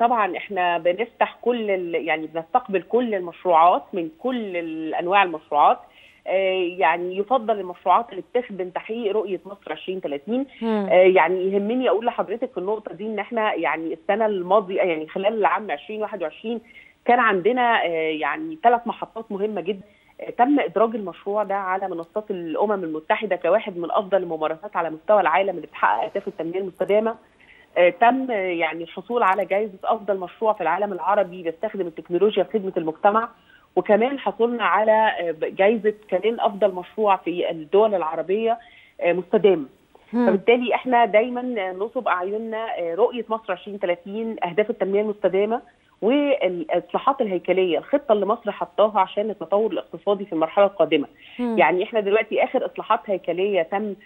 طبعا احنا بنفتح يعني بنستقبل كل المشروعات من كل انواع المشروعات. يعني يفضل المشروعات اللي بتخدم تحقيق رؤيه مصر 2030. يعني يهمني اقول لحضرتك في النقطه دي ان احنا يعني السنه الماضيه يعني خلال العام 2021 كان عندنا يعني 3 محطات مهمه جدا تم ادراج المشروع ده على منصات الامم المتحده كواحد من افضل الممارسات على مستوى العالم اللي بتحقق اهداف التنميه المستدامه. تم يعني الحصول على جائزه افضل مشروع في العالم العربي بيستخدم التكنولوجيا في خدمه المجتمع، وكمان حصلنا على جائزه كمان افضل مشروع في الدول العربيه مستدام. فبالتالي احنا دايما نصب اعيننا رؤيه مصر 2030 اهداف التنميه المستدامه والاصلاحات الهيكليه، الخطه اللي مصر حطاها عشان التطور الاقتصادي في المرحله القادمه. يعني احنا دلوقتي اخر اصلاحات هيكليه تم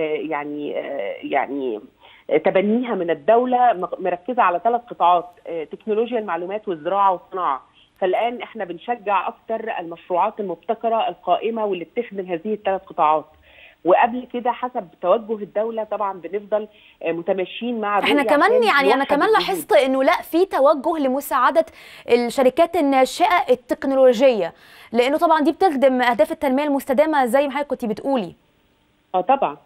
يعني تبنيها من الدوله مركزه على 3 قطاعات: تكنولوجيا المعلومات والزراعه والصناعه. فالان احنا بنشجع اكثر المشروعات المبتكره القائمه واللي بتخدم هذه ال3 قطاعات. وقبل كده حسب توجه الدوله طبعا بنفضل متماشيين مع احنا كمان يعني انا كمان لاحظت انه لا في توجه لمساعده الشركات الناشئه التكنولوجيه، لانه طبعا دي بتخدم اهداف التنميه المستدامه زي ما حضرتك كنتي بتقولي. طبعا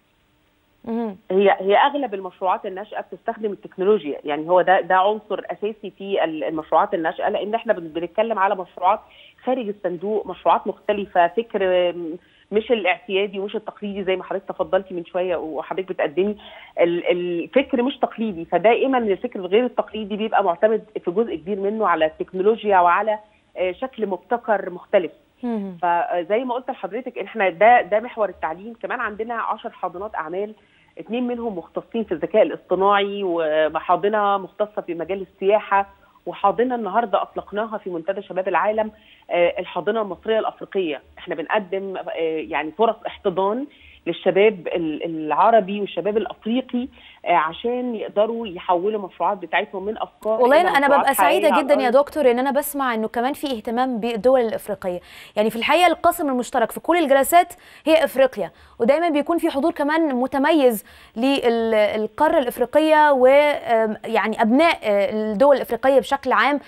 هي اغلب المشروعات الناشئه بتستخدم التكنولوجيا، يعني هو ده عنصر اساسي في المشروعات الناشئه، لان احنا بنتكلم على مشروعات خارج الصندوق، مشروعات مختلفه، فكر مش الاعتيادي ومش التقليدي زي ما حضرتك تفضلتي من شويه وحضرتك بتقدمي. الفكر مش تقليدي، فدائما الفكر الغير التقليدي بيبقى معتمد في جزء كبير منه على التكنولوجيا وعلى شكل مبتكر مختلف. فزي ما قلت لحضرتك احنا ده محور التعليم. كمان عندنا 10 حاضنات اعمال، 2 منهم مختصين في الذكاء الاصطناعي، وحاضنه مختصه في مجال السياحه، وحاضنه النهارده اطلقناها في منتدى شباب العالم الحاضنه المصريه الافريقيه. احنا بنقدم يعني فرص احتضان للشباب العربي والشباب الافريقي عشان يقدروا يحولوا المشروعات بتاعتهم من افكار. والله انا ببقى سعيده جدا يا دكتور ان انا بسمع انه كمان في اهتمام بالدول الافريقيه. يعني في الحقيقه القاسم المشترك في كل الجلسات هي افريقيا، ودايما بيكون في حضور كمان متميز للقاره الافريقيه ويعني ابناء الدول الافريقيه بشكل عام